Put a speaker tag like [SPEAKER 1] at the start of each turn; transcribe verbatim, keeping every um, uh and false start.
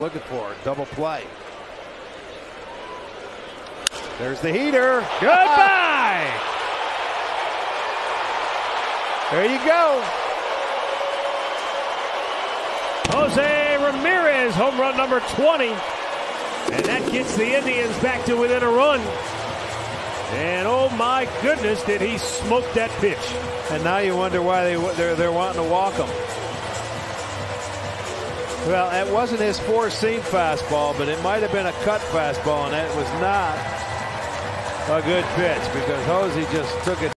[SPEAKER 1] Looking for a double play. There's the heater.
[SPEAKER 2] Goodbye.
[SPEAKER 1] There you go.
[SPEAKER 2] José Ramírez, home run number twenty. And that gets the Indians back to within a run. And oh my goodness, did he smoke that pitch.
[SPEAKER 1] And now you wonder why they, they're, they're wanting to walk him. Well, it wasn't his four-seam fastball, but it might have been a cut fastball, and that was not a good pitch because Jose just took it